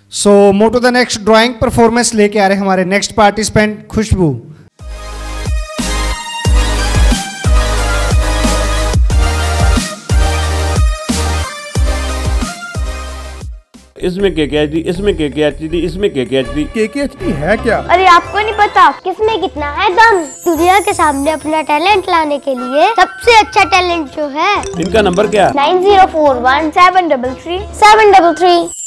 So move to the next drawing performance लेके आ रहे हैं हमारे नेक्स्ट पार्टिसिपेंट खुशबू। इसमें केकेएचडी, इसमें केकेएचडी, इसमें केकेएचडी। केकेएचडी है क्या? अरे आपको नहीं पता किसमें कितना है दम। दुनिया के सामने अपना टैलेंट लाने के लिए सबसे अच्छा टैलेंट जो है। इनका नंबर क्या? 9041 733 733।